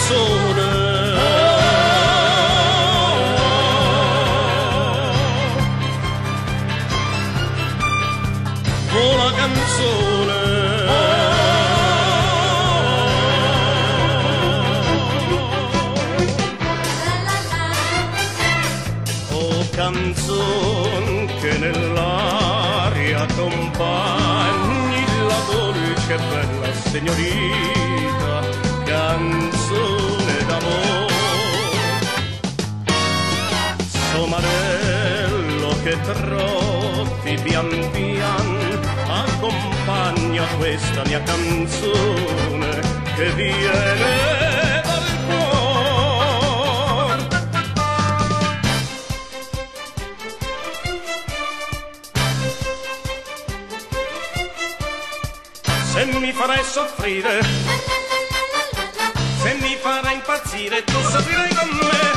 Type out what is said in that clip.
canzone. Oh, la canzone. Oh, canzone che nell'aria accompagni la dolce e bella signorita, canzone d'amore. Somarello che trotti pian pian, accompagna questa mia canzone che viene dal cuore. Se mi farai soffrire, se mi farai impazzire, tu soffrirai con me.